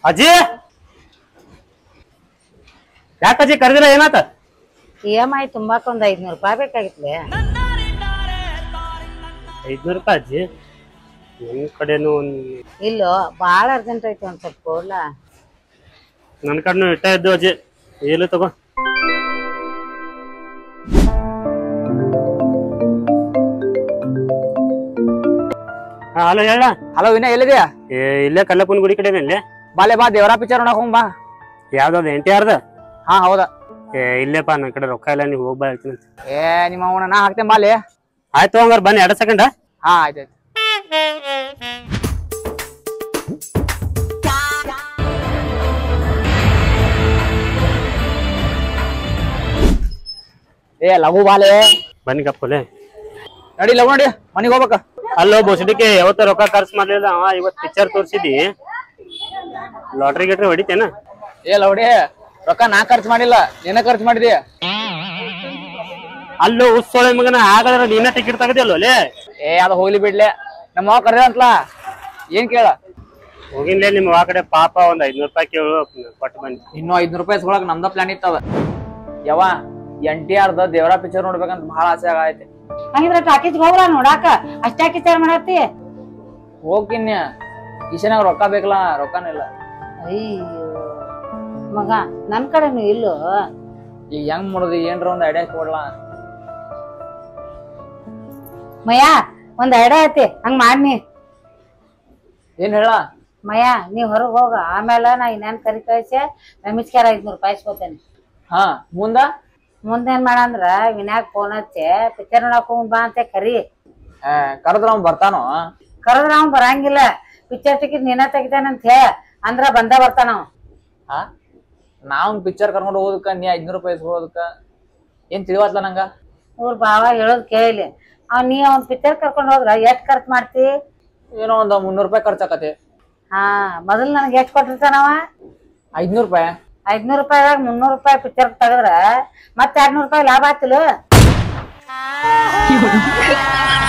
ಅಜ್ಜಿ ಯಾಕಜ್ಜಿ ಕರೆದಿಲ್ಲ ಏನಾತ? EMI ತುಂಬಾಕ ಒಂದ್ 500 ರೂಪಾಯಿ ಬೇಕಾಗಿತ್ಲೆ. 500 ರೂಪಾಯಿ ಅಜ್ಜಿ? ನನ್ ಕಡೆನು ಇಲ್ಲೋ ಬಾಳ ಅರ್ಜೆಂಟ್ ಐತಿ ಒಂದ್ ಸ್ವಲ್ಪ ಕೊಡ್ಲಾ. ನನ್ ಕಡೆನು ಇಟ್ಟ ಇದ್ದು ಅಜ್ಜಿ, ಏನು ತಗೋ. ಹಲೋ ಹೇಳ. ಹಲೋ ವಿನಯ್, ಎಲ್ಲಿದ್ಯಾ? ಇಲ್ಲೇ ಕಲ್ಲಪ್ಪನ ಗುಡಿ ಕಡೆ ಇಲ್ಲೇ. ಬಾಲೆ ಬಾ, ದೇವರ ಪಿಕ್ಚರ್ ನೋಡಕ್ ಹೋಗ್ ಬಾ. ಯಾವ್ದಾವ್ದು NTR ದ? ಹಾ ಹೌದಾ. ಇಲ್ಲೇಪ್ಪ ನನ್ ಕಡೆ ರೊಕ್ಕ ಇಲ್ಲ, ನೀವು ಹೋಗ್ಬಾ ಹೇಳ್ತೀನಿ. ನಿಮ್ಮ ಅವನ ನಾ ಹಾಕ್ತೇನೆ ಬಾಲೆ. ಆಯ್ತು ಹಂಗಾರ ಬನ್ನಿ 2 ಸೆಕೆಂಡ್. ಹಾ ಆಯ್ತಾಯ್ತು. ಲಘು ಬಾಲೆ ಬನ್ನಿ ಕಪ್ಪಲೆ. ನಡಿ ಲಘು ನಡಿ, ಮನಿಗ್ ಹೋಗ್ಬೇಕ. ಅಲ್ಲೋ ಬೋಸಡಿಕೆ, ಯಾವತ್ತ ರೊಕ್ಕ ಖರ್ಚು ಮಾಡ್ಲಿಲ್ಲ. ಇವತ್ ಪಿಕ್ಚರ್ ತೋರ್ಸಿದಿ, ಲಾಟ್ರಿ ಗಿಟ್ರಿ ಹೊಡಿತೇನ? ಲೌಡಿ, ರೊಕ್ಕ ನಾ ಖರ್ಚು ಮಾಡಿಲ್ಲ, ನೀನ ಖರ್ಚು ಮಾಡಿದಿ. ಅಲ್ಲೋ ಉತ್ಸವ ಮಗನ, ಹಾಗಾದ್ರೆ ನೀನ ಟಿಕೆಟ್ ತೆಗದಿಲ್ಲೋ ಲೇ? ಅದು ಹೋಗ್ಲಿ ಬಿಡ್ಲೆ, ನಮ್ಮ ಮಾವ ಕರ್ದ ಅಂತಲ, ಏನ್ ಕೇಳ? ಹೋಗಿನ್ಲೇ ನಿಮ್ಮ ಆ ಕಡೆ ಪಾಪ ಒಂದ್ 500 ರೂಪಾಯಿ ಕೇಳು, ಕೊಟ್ಟು ಬನ್ನಿ. ಇನ್ನೂ 500 ರೂಪಾಯಿ ಇಸ್ಕೊಳಕ್ ನಮ್ದ ಪ್ಲಾನ್ ಇತ್ತದ. ಯವ್ವ NTR ದ ದೇವರ ಪಿಕ್ಚರ್ ನೋಡ್ಬೇಕಂತ ಬಹಳ ಆಸೆ ಆಗೈತಿ. ಹಂಗಿದ್ರ ಟಾಕೀಸ್ ಹೋಗ್ರ ನೋಡಾಕ, ಅಷ್ಟಾಕಿ ವಿಚಾರ ಮಾಡತ್ತಿ. ಹೋಗಿನ್ಯ ಕಿಶನಾಗ ರೊಕ್ಕ ಬೇಕಲ್ಲ, ರೊಕ್ಕನಿಲ್ಲ. ಅಯ್ಯೋ ಮಗ, ನನ್ ಕಡೆನು ಇಲ್ಲೋ. ಈಗ ಹೆಂಗ್ ಮಾಡುದು, ಏನ್ರ ಒಂದ್ ಐಡಿಯಾ ಕೊಡ್ಲಾ? ಮಯ್ಯ ಒಂದ್ ಐಡಿಯಾ ಐತಿ, ಹಂಗ ಮಾಡ್ನಿ. ಏನ್ ಹೇಳ? ಮಯ್ಯ ನೀ ಹೊರಗ್ ಹೋಗ, ಆಮೇಲೆ ನಾ ಇನ್ನೇನ್ ಕರಿ ಕಳ್ಸಿ ರಮೇಶ್ಕ್ಯಾರ 500 ರೂಪಾಯಿ ಇಸ್ಕೊತೇನೆ. ಹಾ ಮುಂದ ಮುಂದೇನ್ ಮಾಡಂದ್ರ ವಿನಾಯಕ್ ಫೋನ್ ಹಚ್ಚಿ ಪಿಕ್ಚರ್ ನೋಡಕ್ ಹೋಗ್ ಬಾ ಅಂತ ಕರಿ. ಕರೆದ್ರ ಅವ್ನ್ ಬರ್ತಾನೋ? ಕರೆದ್ರ ಅವ್ನ್ ಬರಂಗಿಲ್ಲ, ಪಿಕ್ಚರ್ ಟಿಕೆಟ್ ನೀನ ತೆಗಿತಾನಂತ ಹೇಳ ಅಂದ್ರ ಬಂದ ಬರ್ತಾನ ಅವ. ಹಾ ನಾವ್ ಪಿಕ್ಚರ್ ಕರ್ಕೊಂಡು ಹೋಗೋದಕ್ಕ ನೀ 500 ರೂಪಾಯಿ ಇಸ್ಕೊಳ್ಳೋದಕ್ಕ ಏನ್ ತಿಳಿವತ್ಲ ನಂಗ? ಇವ್ರ ಭಾವ ಹೇಳೋದ್ ಕೇಳಿ, ನೀ ಅವ್ನ್ ಪಿಕ್ಚರ್ ಕರ್ಕೊಂಡ್ ಹೋದ್ರ ಎಷ್ಟ್ ಖರ್ಚು ಮಾಡ್ತಿ? ಏನೋ ಒಂದ್ 300 ರೂಪಾಯಿ ಖರ್ಚಾಕತಿ. ಹಾ ಮೊದಲ್ ನನ್ಗೆ ಎಷ್ಟ್ ಕೊಟ್ಟಿರ್ತಾನವ? 500 ರೂಪಾಯಿ. 500 ರೂಪಾಯಿದಾಗ 300 ರೂಪಾಯಿ ಪಿಕ್ಚರ್ ತೆಗದ್ರ ಮತ್ತ 200 ರೂಪಾಯಿ ಲಾಭ ಆತಿಲ್ಲ.